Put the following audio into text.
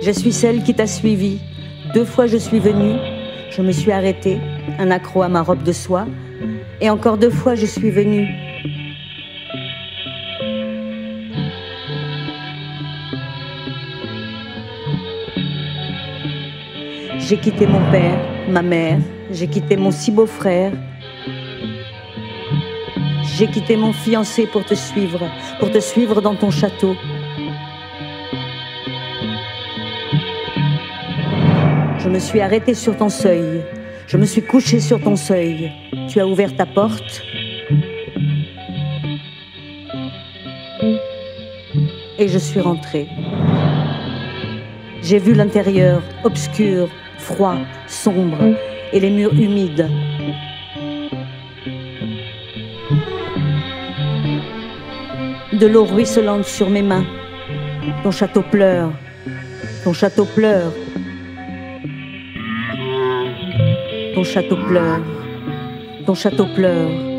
Je suis celle qui t'a suivi. 2 fois je suis venue, je me suis arrêtée, un accroc à ma robe de soie, et encore 2 fois je suis venue. J'ai quitté mon père, ma mère, j'ai quitté mon si beau frère. J'ai quitté mon fiancé pour te suivre dans ton château. Je me suis arrêtée sur ton seuil, je me suis couchée sur ton seuil. Tu as ouvert ta porte et je suis rentrée. J'ai vu l'intérieur obscur, froid, sombre et les murs humides. De l'eau ruisselante sur mes mains. Ton château pleure, ton château pleure. Ton château pleure, ton château pleure.